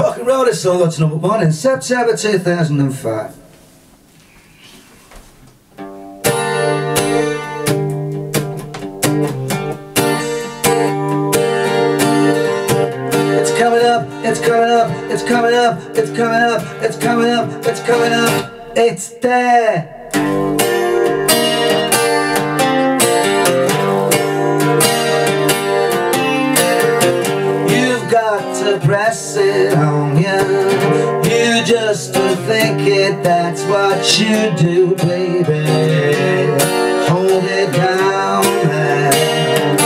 Rock and roll, this song got to #1 in September 2005. It's coming up, it's coming up, it's coming up, it's coming up, it's coming up, it's coming up, it's there. Press it on you. You just to think it, that's what you do, baby. Hold it down there.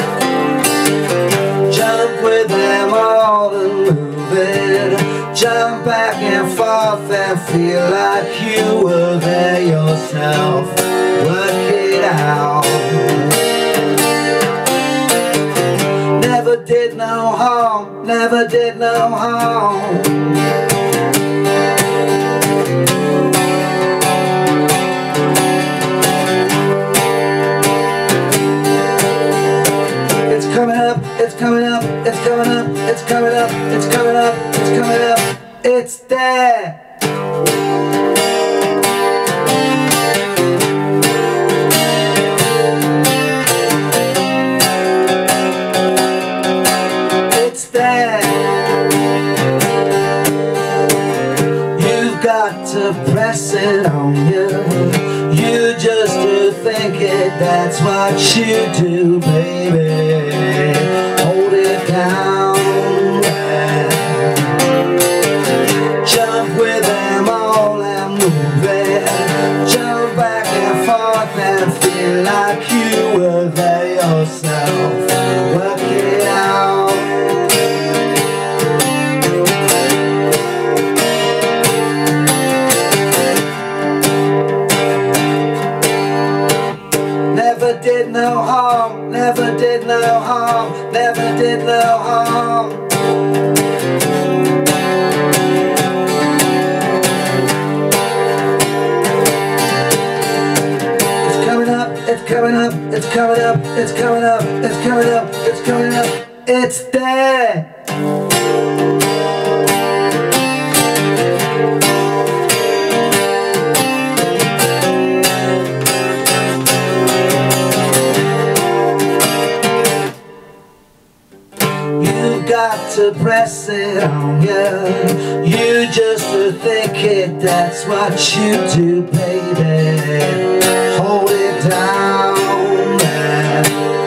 Jump with them all and move it. Jump back and forth and feel like you were there yourself. Work it out. Never did no harm, never did no harm. It's coming up, it's coming up, it's coming up, it's coming up, it's coming up, it's coming up, it's there. To press it on you. You just to think it, that's what you do, baby. Hold it down there. Jump with them all and move it. Jump back and forth and feel like you were there yourself. Work it out. Never did no harm, never did no harm, never did no harm. It's coming up, it's coming up, it's coming up, it's coming up, it's coming up, it's coming up, it's there. Got to press it on you. You just to think it, that's what you do, baby. Hold it down there.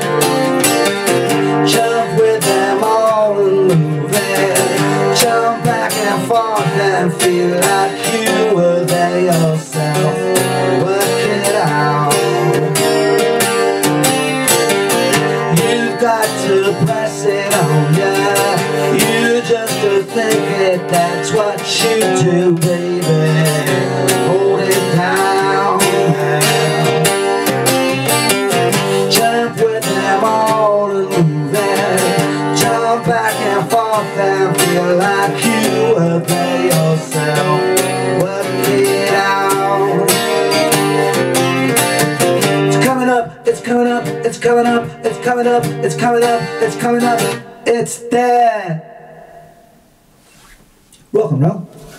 Jump with them all and move it. Jump back and forth and feel like you were there yourself. Work it out. You've got to press it on you. You just to think it, that's what you do, baby. Hold it down. Jump with them all and move it. Jump back and forth and feel like you were there yourself. Work it out. It's coming up, it's coming up, it's coming up, it's coming up, it's coming up, it's coming up, it's there. Welcome, Ron.